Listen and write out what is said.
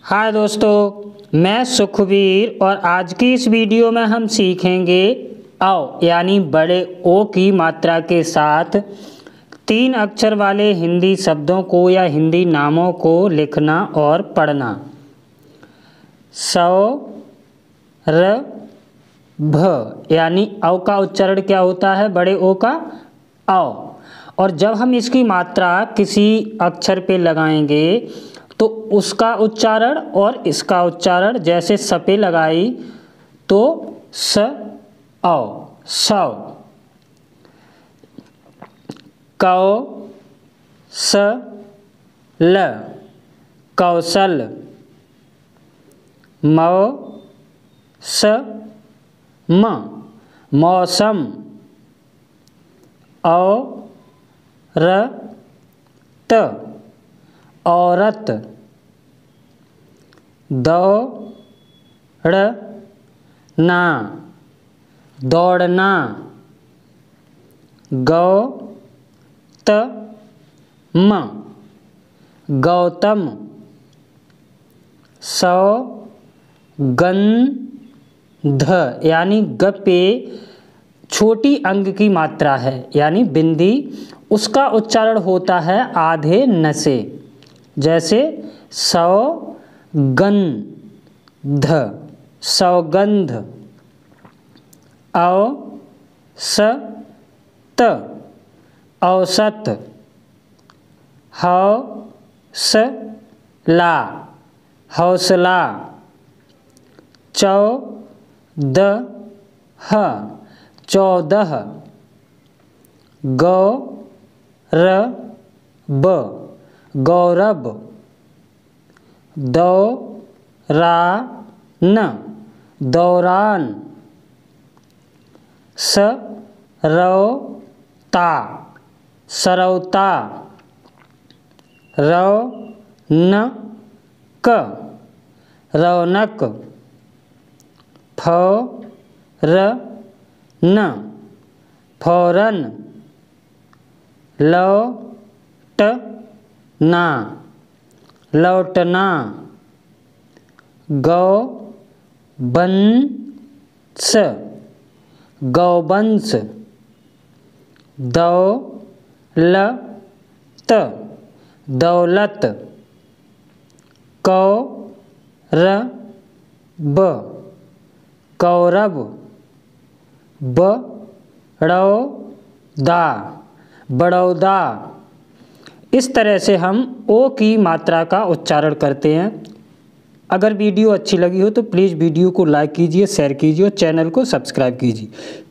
हाय दोस्तों, मैं सुखबीर और आज की इस वीडियो में हम सीखेंगे औ यानी बड़े ओ की मात्रा के साथ 3 अक्षर वाले हिंदी शब्दों को या हिंदी नामों को लिखना और पढ़ना। सौरभ यानी औ का उच्चारण क्या होता है? बड़े ओ का औ। और जब हम इसकी मात्रा किसी अक्षर पे लगाएंगे तो उसका उच्चारण और इसका उच्चारण, जैसे स पे लगाई तो स औ, सौ। कौ स ल, कौशल। मौ स म, मौसम। औ र त, औरत। दौड़ना, दौड़ना। गौतम, गौतम। सौगंध यानी ग पे छोटी अंग की मात्रा है यानी बिंदी, उसका उच्चारण होता है आधे न से, जैसे सौगंध, सौगंध। औसत, औसत। हौसला, हौसला। चौदह, चौदह। गौरव, गौरव। दौरान, दौरान। सरौता, सरौता। रौनक, रौनक। फौरन, फौरन। लौटना, लौटना। गौवंश, गौवंश। दौलत, दौलत। कौरव, कौरव। बड़ौदा, बड़ौदा। इस तरह से हम ओ की मात्रा का उच्चारण करते हैं। अगर वीडियो अच्छी लगी हो तो प्लीज़ वीडियो को लाइक कीजिए, शेयर कीजिए और चैनल को सब्सक्राइब कीजिए।